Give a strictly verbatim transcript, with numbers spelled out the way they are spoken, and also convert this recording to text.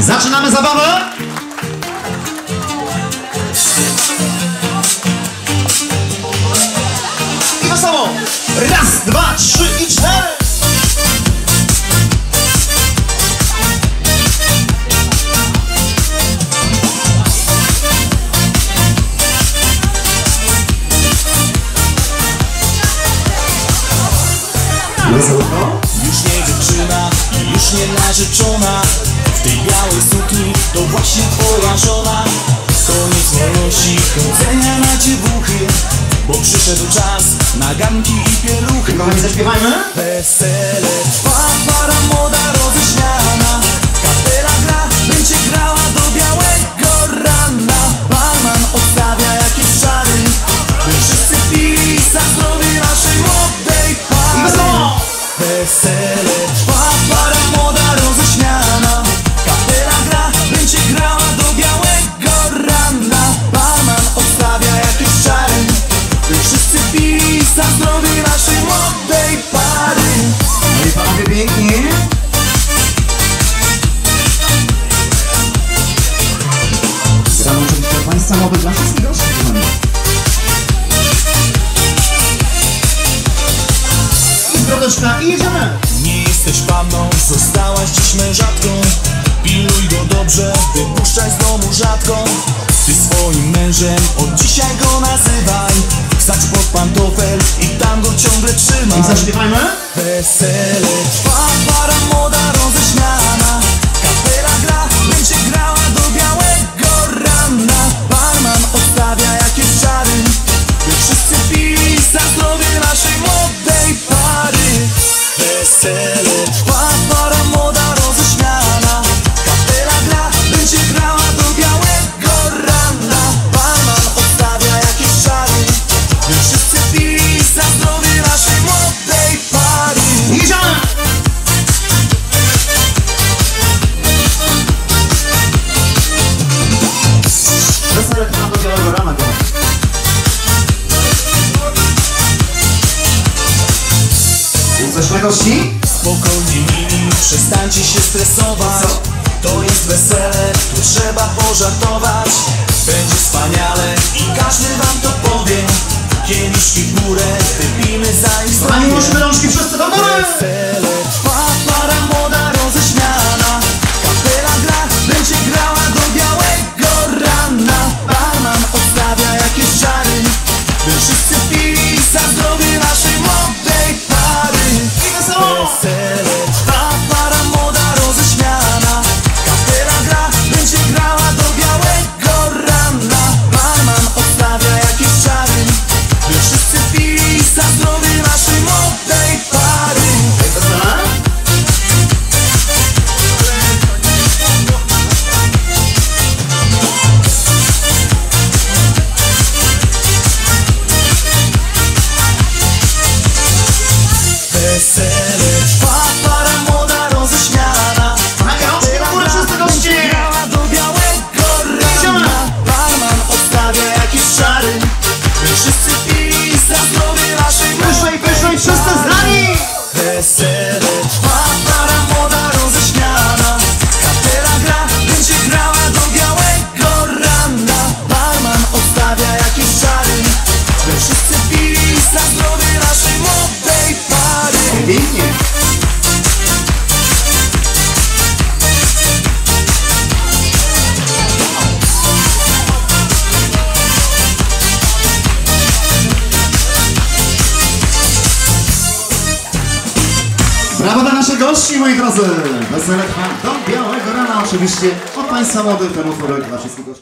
Zaczynamy zabawę! I wesoło! Raz, dwa, trzy i cztery! Wesoło. Już nie dziewczyna i już nie narzeczona. W tej białej sukni to właśnie twoja żona. Koniec wolności, kręcenia na dziewuchy, bo przyszedł czas na ganki i pieluchy. Kochani, zaśpiewajmy? Wesele trwa, para młoda roześmiana. Kapela gra, będzie grała do białego rana. Barman odstawia jakieś czary, by wszyscy pili za zdrowie naszej młodej pary. I wesoło! Wesele trwa, para młoda roześmiana. Kapela gra, będzie grała do białego rana. Barman odstawia jakieś czary, by wszyscy pili za zdrowie naszej młodej pary. No i panowie pięknie. Gramy oczywiście Państwa mowy dla wszystkich gości. I zdroweczka i jedziemy! Nie jesteś panną, zostałaś dziś mężatką. Piluj go dobrze, wypuszczaj z domu rzadko. Ty swoim mężem od dzisiaj go nazywaj. Wsadź pod pantofel i tam go ciągle trzymaj. I zaśpiewajmy? Wesele trwa, para młoda roześmiana. Kapela gra, będzie grała do białego rana. Barman odstawia jakieś czary, by wszyscy pili za zdrowie naszej młodej pary. Wesele trwa, para młoda roześmiana. Kapela gra, będzie grała do białego rana. Barman odstawia jakieś czary, by wszyscy pili za zdrowie naszej młodej pary. Jedziemy! Wesele trwa do białego rana, kochani. Jesteśmy gości? Spokojnie mili, przestańcie się stresować. To jest wesele, tu trzeba pożartować. Będzie wspaniale i każdy wam to powie. Kieliszki w górę, wypijmy za ich Kochani, zdrowie. łączmy rączki wszyscy do góry! Wesele trwa, para młoda roześmiana. Kapela gra, będzie grała do białego rana. Barman odstawia jakieś czary, by wszyscy pili za zdrowie naszej młodej pary. I wesoło! Wesele trwa, para młoda roześmiana. Kapela gra, będzie grała do białego rana. Barman odstawia jakieś czary, by wszyscy pili za zdrowie naszej młodej pary. Wesele? Wesele trwa, para młoda roześmiana. Kochani, rączki do góry wszyscy gości! Grała do białego rana. Barman odstawia jakieś czary, by wszyscy pili za zdrowie naszej Wyżej, wyżej, wszyscy z nami! Wesele trwa, para młoda roześmiana. Kapela gra, będzie grała do białego rana. Barman odstawia jakieś czary, by wszyscy pili za zdrowie naszej młodej pary. Pięknie! Brawo dla naszych gości, moi drodzy! Wesele trwa do białego rana, oczywiście od Państwa młodych ten utworek dla wszystkich gości.